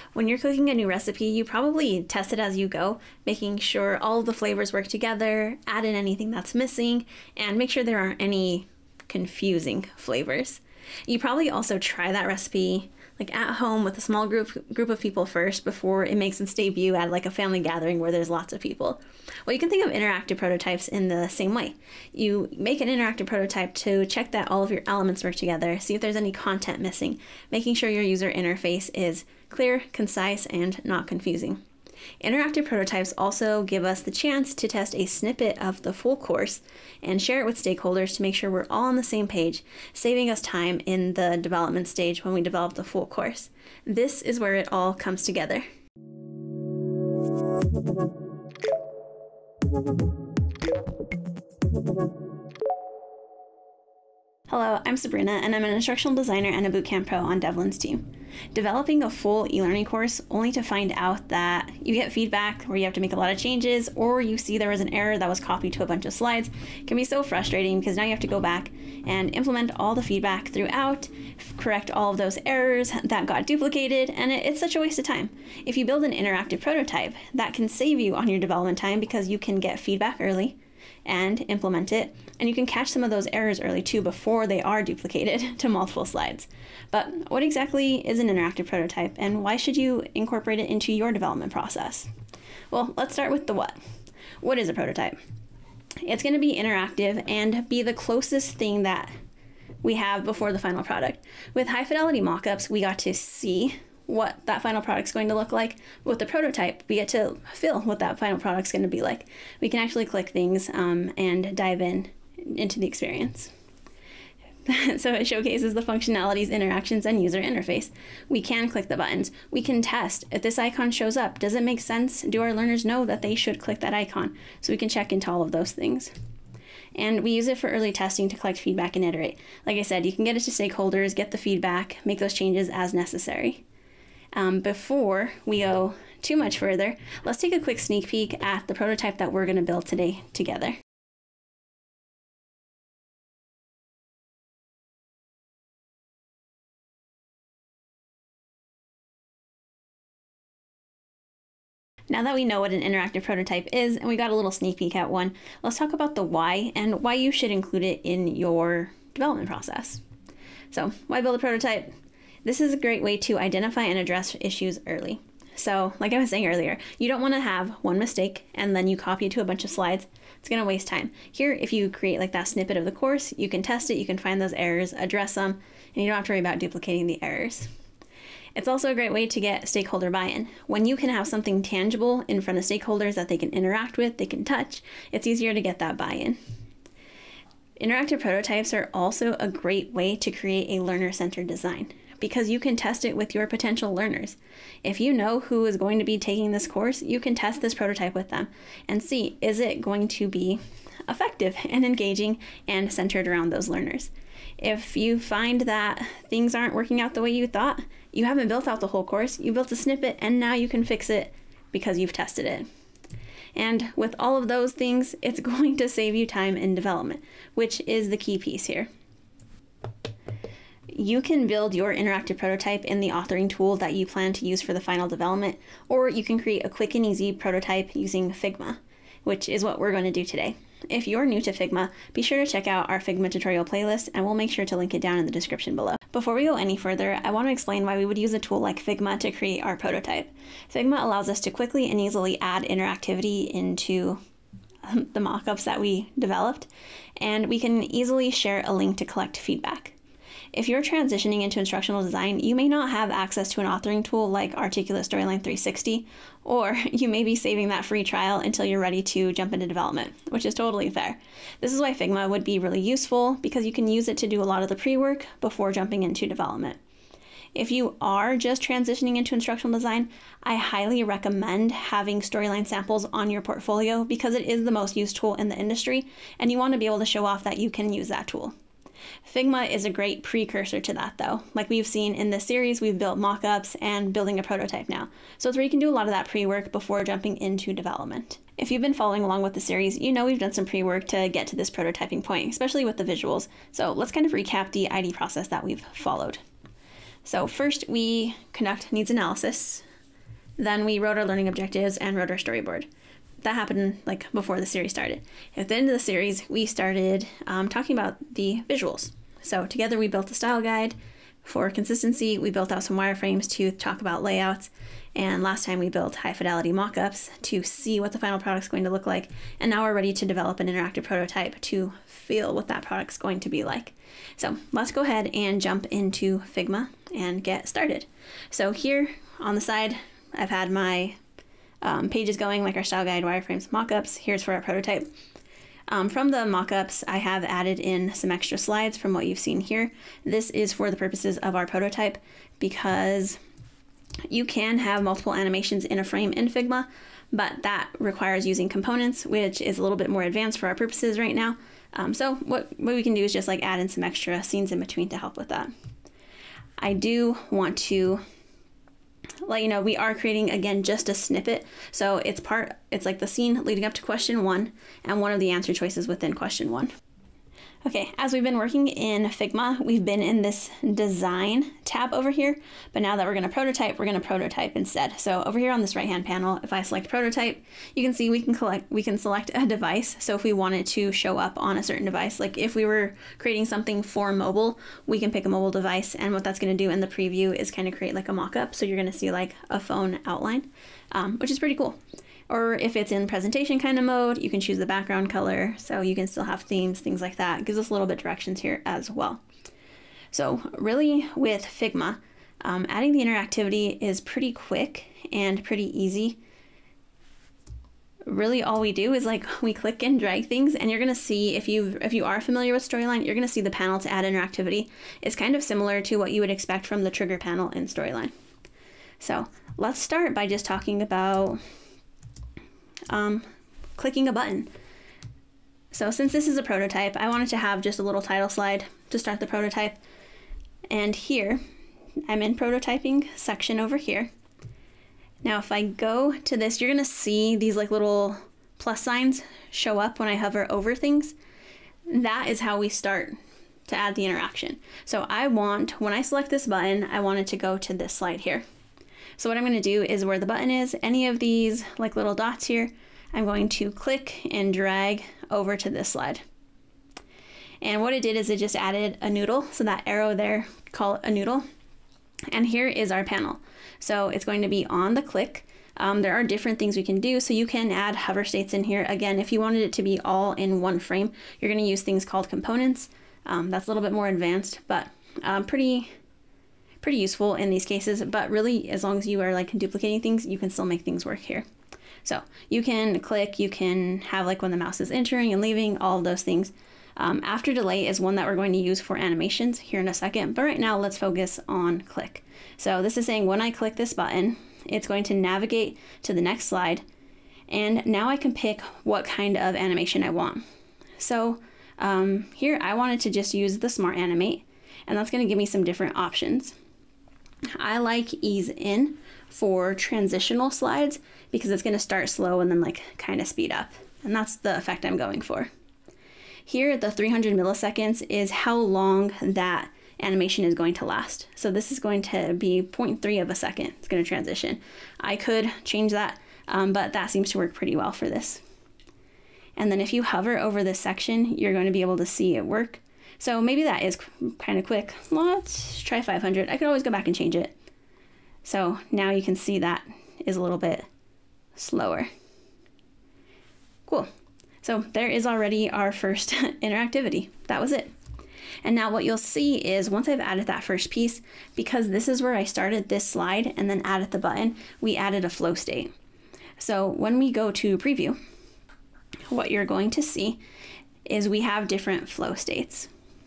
When you're cooking a new recipe, you probably test it as you go, making sure all of the flavors work together, add in anything that's missing, and make sure there aren't any confusing flavors. You probably also try that recipe like at home with a small group of people first before it makes its debut at like a family gathering where there's lots of people. Well, you can think of interactive prototypes in the same way. You make an interactive prototype to check that all of your elements work together, see if there's any content missing, making sure your user interface is clear, concise, and not confusing. Interactive prototypes also give us the chance to test a snippet of the full course and share it with stakeholders to make sure we're all on the same page, saving us time in the development stage when we develop the full course. This is where it all comes together. Hello, I'm Sabrina, and I'm an instructional designer and a bootcamp pro on Devlin's team. Developing a full e-learning course only to find out that you get feedback where you have to make a lot of changes, or you see there was an error that was copied to a bunch of slides can be so frustrating because now you have to go back and implement all the feedback throughout, correct all of those errors that got duplicated, and it's such a waste of time. If you build an interactive prototype, that can save you on your development time because you can get feedback early and implement it, and you can catch some of those errors early too before they are duplicated to multiple slides. But what exactly is an interactive prototype, and why should you incorporate it into your development process? Well, let's start with the what. What is a prototype? It's going to be interactive and be the closest thing that we have before the final product. With high fidelity mockups, we got to see what that final product's going to look like. With the prototype, we get to feel what that final product's going to be like. We can actually click things and dive into the experience. So it showcases the functionalities, interactions, and user interface. We can click the buttons. We can test if this icon shows up. Does it make sense? Do our learners know that they should click that icon? So we can check into all of those things. And we use it for early testing to collect feedback and iterate. Like I said, you can get it to stakeholders, get the feedback, make those changes as necessary. Before we go too much further, let's take a quick sneak peek at the prototype that we're going to build today together. Now that we know what an interactive prototype is and we got a little sneak peek at one, let's talk about the why and why you should include it in your development process. So, why build a prototype? This is a great way to identify and address issues early. So, like I was saying earlier, you don't want to have one mistake and then you copy it to a bunch of slides. It's going to waste time. Here, if you create like that snippet of the course, you can test it, you can find those errors, address them, and you don't have to worry about duplicating the errors. It's also a great way to get stakeholder buy-in. When you can have something tangible in front of stakeholders that they can interact with, they can touch, it's easier to get that buy-in. Interactive prototypes are also a great way to create a learner-centered design, because you can test it with your potential learners. If you know who is going to be taking this course, you can test this prototype with them and see, is it going to be effective and engaging and centered around those learners? If you find that things aren't working out the way you thought, you haven't built out the whole course, you built a snippet, and now you can fix it because you've tested it. And with all of those things, it's going to save you time in development, which is the key piece here. You can build your interactive prototype in the authoring tool that you plan to use for the final development, or you can create a quick and easy prototype using Figma, which is what we're going to do today. If you're new to Figma, be sure to check out our Figma tutorial playlist, and we'll make sure to link it down in the description below. Before we go any further, I want to explain why we would use a tool like Figma to create our prototype. Figma allows us to quickly and easily add interactivity into the mockups that we developed, and we can easily share a link to collect feedback. If you're transitioning into instructional design, you may not have access to an authoring tool like Articulate Storyline 360, or you may be saving that free trial until you're ready to jump into development, which is totally fair. This is why Figma would be really useful, because you can use it to do a lot of the pre-work before jumping into development. If you are just transitioning into instructional design, I highly recommend having storyline samples on your portfolio because it is the most used tool in the industry, and you want to be able to show off that you can use that tool. Figma is a great precursor to that though. Like we've seen in this series, we've built mockups and building a prototype now. So it's where you can do a lot of that pre-work before jumping into development. If you've been following along with the series, you know we've done some pre-work to get to this prototyping point, especially with the visuals. So let's kind of recap the ID process that we've followed. So first we conduct needs analysis. Then we wrote our learning objectives and wrote our storyboard. That happened like before the series started. At the end of the series, we started talking about the visuals. So together we built a style guide. For consistency, we built out some wireframes to talk about layouts. And last time we built high fidelity mockups to see what the final product's going to look like. And now we're ready to develop an interactive prototype to feel what that product's going to be like. So let's go ahead and jump into Figma and get started. So here on the side, I've had my pages going, like our style guide, wireframes, mockups. Here's for our prototype. From the mockups, I have added in some extra slides from what you've seen here. This is for the purposes of our prototype because you can have multiple animations in a frame in Figma, but that requires using components, which is a little bit more advanced for our purposes right now. So what we can do is just like add in some extra scenes in between to help with that. I do want to let you know we are creating, again, just a snippet. So it's like the scene leading up to question 1 and one of the answer choices within question 1. Okay, as we've been working in Figma, we've been in this design tab over here, but now that we're going to prototype instead. So over here on this right-hand panel, if I select prototype, you can see we can select a device. So if we wanted to show up on a certain device, like if we were creating something for mobile, we can pick a mobile device, and what that's going to do in the preview is kind of create like a mock-up. So you're going to see like a phone outline, which is pretty cool. Or if it's in presentation kind of mode, you can choose the background color, so you can still have themes, things like that. It gives us a little bit directions here as well. So really with Figma, adding the interactivity is pretty quick and pretty easy. Really all we do is like we click and drag things, and you're gonna see, if you are familiar with Storyline, you're gonna see the panel to add interactivity is kind of similar to what you would expect from the trigger panel in Storyline. So let's start by just talking about clicking a button. So since this is a prototype, I wanted to have just a little title slide to start the prototype. And here, I'm in prototyping section over here. Now if I go to this, you're gonna see these like little plus signs show up when I hover over things. That is how we start to add the interaction. So when I select this button, I want it to go to this slide here. So what I'm going to do is where the button is, any of these like little dots here, I'm going to click and drag over to this slide. And what it did is it just added a noodle. So that arrow there, call it a noodle. And here is our panel. So it's going to be on the click. There are different things we can do. So you can add hover states in here. Again, if you wanted it to be all in one frame, you're going to use things called components. That's a little bit more advanced, but pretty useful in these cases. But really, as long as you are like duplicating things, you can still make things work here. So you can click, you can have like when the mouse is entering and leaving, all of those things. After delay is one that we're going to use for animations here in a second, but right now let's focus on click. So this is saying when I click this button, it's going to navigate to the next slide, and now I can pick what kind of animation I want. So here I wanted to just use the Smart Animate, and that's going to give me some different options. I like ease in for transitional slides because it's going to start slow and then like kind of speed up, and that's the effect I'm going for. Here the 300 milliseconds is how long that animation is going to last. So this is going to be 0.3 of a second. It's going to transition. I could change that, but that seems to work pretty well for this. And then if you hover over this section, you're going to be able to see it work. So maybe that is kind of quick. Let's try 500. I could always go back and change it. So now you can see that is a little bit slower. Cool. So there is already our first interactivity. That was it. And now what you'll see is once I've added that first piece, because this is where I started this slide and then added the button, we added a flow state. So when we go to preview, what you're going to see is we have different flow states.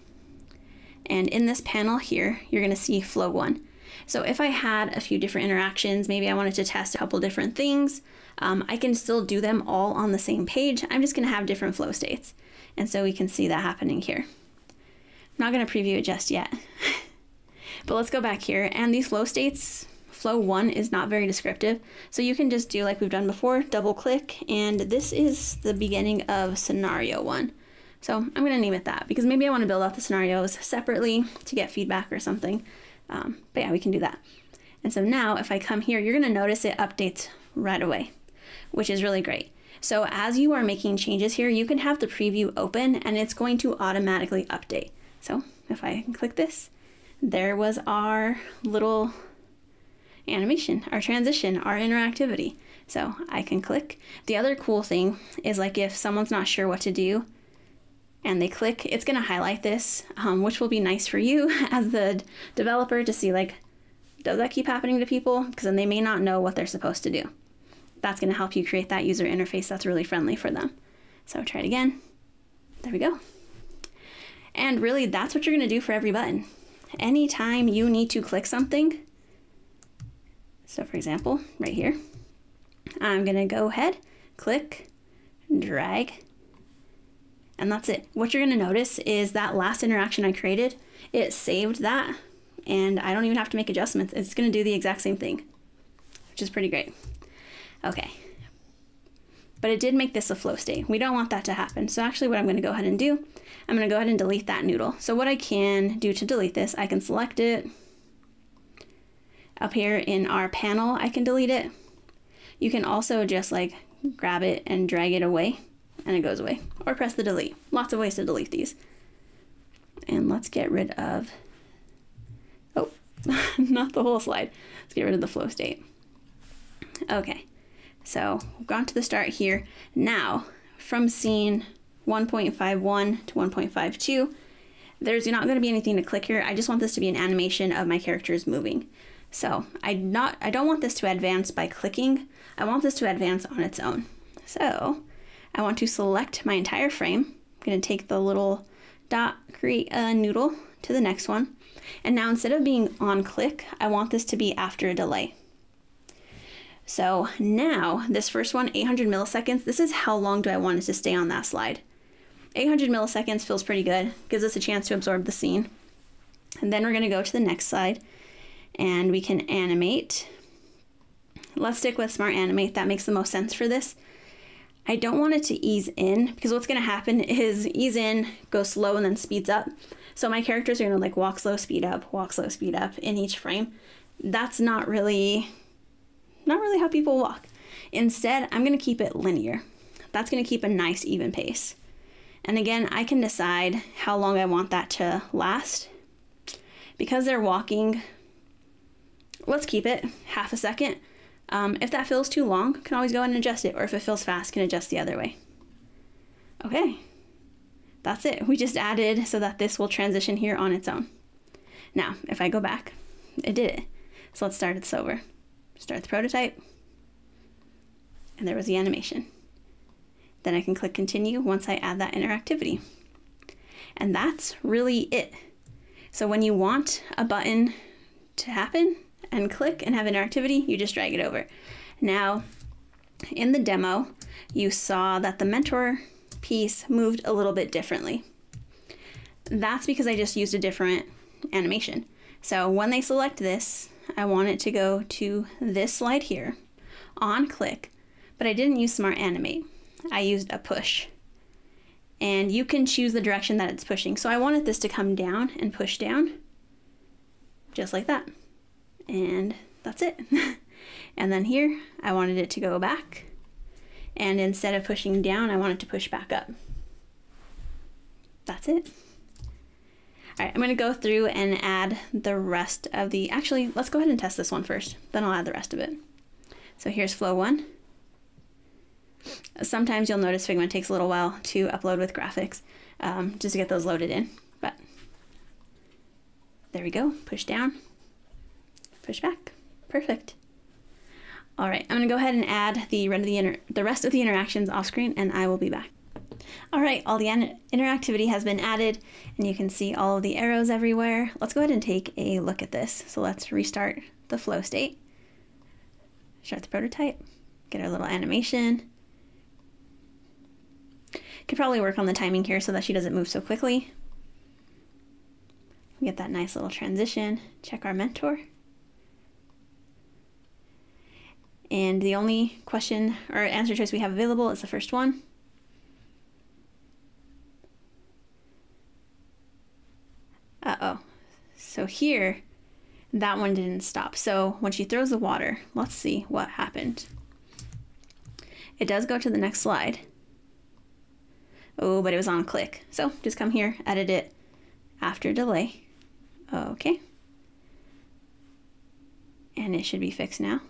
And in this panel here, you're going to see flow 1. So if I had a few different interactions, maybe I wanted to test a couple different things, I can still do them all on the same page. I'm just going to have different flow states. And so we can see that happening here. I'm not going to preview it just yet. But let's go back here. And these flow states, flow 1 is not very descriptive. So you can just do like we've done before, double click. And this is the beginning of scenario 1. So I'm going to name it that because maybe I want to build out the scenarios separately to get feedback or something. But yeah, we can do that. And so now if I come here, you're going to notice it updates right away, which is really great. So as you are making changes here, you can have the preview open and it's going to automatically update. So if I click this, there was our little animation, our transition, our interactivity. So I can click. The other cool thing is like if someone's not sure what to do and they click, it's going to highlight this, which will be nice for you as the developer to see like, does that keep happening to people? Because then they may not know what they're supposed to do. That's going to help you create that user interface that's really friendly for them. So try it again. There we go. And really, that's what you're going to do for every button. Anytime you need to click something, so for example, right here, I'm going to go ahead, click, drag, and that's it. What you're going to notice is that last interaction I created, it saved that, and I don't even have to make adjustments. It's going to do the exact same thing, which is pretty great. Okay, but it did make this a flow state. We don't want that to happen. So actually what I'm going to go ahead and do, I'm going to go ahead and delete that noodle. So what I can do to delete this, I can select it. Up here in our panel, I can delete it. You can also just like grab it and drag it away and it goes away, or press the delete. Lots of ways to delete these. And let's get rid of, oh, not the whole slide. Let's get rid of the flow state. Okay. So we've gone to the start here. Now, from scene 1.51 to 1.52, there's not going to be anything to click here. I just want this to be an animation of my characters moving. So I don't want this to advance by clicking. I want this to advance on its own. So I want to select my entire frame. I'm going to take the little dot, create a noodle to the next one. And now instead of being on click, I want this to be after a delay. So now this first one, 800 milliseconds, this is how long do I want it to stay on that slide. 800 milliseconds feels pretty good, gives us a chance to absorb the scene. And then we're going to go to the next slide and we can animate. Let's stick with Smart Animate. That makes the most sense for this. I don't want it to ease in because what's going to happen is ease in, go slow, and then speeds up. So my characters are going to like walk slow, speed up in each frame. That's not really how people walk. Instead, I'm going to keep it linear. That's going to keep a nice even pace. And again, I can decide how long I want that to last. Because they're walking, let's keep it half a second. If that feels too long, can always go in and adjust it. Or if it feels fast, can adjust the other way. Okay, that's it. We just added so that this will transition here on its own. Now, if I go back, it did it. So let's start this over. Start the prototype, and there was the animation. Then I can click continue once I add that interactivity. And that's really it. So when you want a button to happen and click and have interactivity, you just drag it over. Now, in the demo, you saw that the mentor piece moved a little bit differently. That's because I just used a different animation. So when they select this, I want it to go to this slide here on click, but I didn't use Smart Animate. I used a push. And you can choose the direction that it's pushing. So I wanted this to come down and push down, just like that. And that's it. And then here, I wanted it to go back. And instead of pushing down, I want it to push back up. That's it. All right, I'm gonna go through and add the rest of the, actually, let's go ahead and test this one first, then I'll add the rest of it. So here's flow 1. Sometimes you'll notice Figma takes a little while to upload with graphics, just to get those loaded in, but there we go, push down, push back, perfect. All right, I'm gonna go ahead and add the rest of the interactions off screen and I will be back. All right, all the interactivity has been added and you can see all of the arrows everywhere. Let's go ahead and take a look at this. So let's restart the flow state, start the prototype, get our little animation. Could probably work on the timing here so that she doesn't move so quickly. We get that nice little transition, check our mentor. And the only question or answer choice we have available is the first one. Uh-oh. So here, that one didn't stop. So when she throws the water, let's see what happened. It does go to the next slide. Oh, but it was on click. So just come here, edit it after delay. Okay. And it should be fixed now.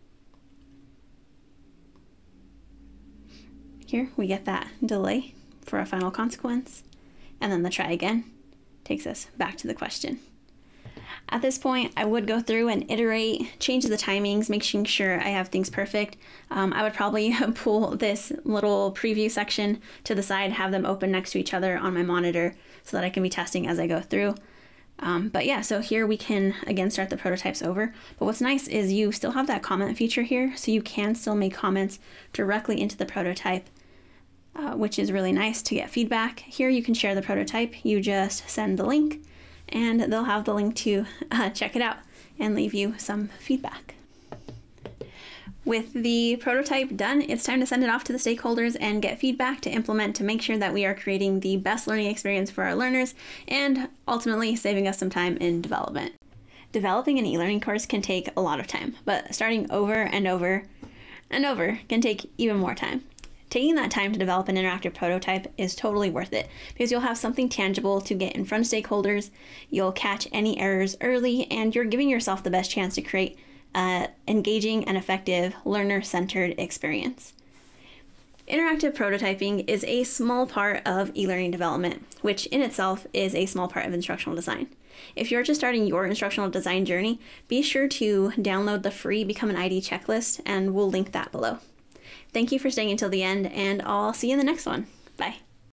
Here we get that delay for a final consequence. And then the try again takes us back to the question. At this point, I would go through and iterate, change the timings, making sure I have things perfect. I would probably pull this little preview section to the side, have them open next to each other on my monitor so that I can be testing as I go through. But yeah, so here we can again start the prototypes over. But what's nice is you still have that comment feature here, so you can still make comments directly into the prototype, which is really nice to get feedback. Here you can share the prototype. You just send the link, and they'll have the link to check it out and leave you some feedback. With the prototype done, it's time to send it off to the stakeholders and get feedback to implement to make sure that we are creating the best learning experience for our learners and ultimately saving us some time in development. Developing an e-learning course can take a lot of time, but starting over and over and over can take even more time. Taking that time to develop an interactive prototype is totally worth it because you'll have something tangible to get in front of stakeholders, you'll catch any errors early, and you're giving yourself the best chance to create an engaging and effective learner-centered experience. Interactive prototyping is a small part of e-learning development, which in itself is a small part of instructional design. If you're just starting your instructional design journey, be sure to download the free Become an ID checklist, and we'll link that below. Thank you for staying until the end, and I'll see you in the next one. Bye.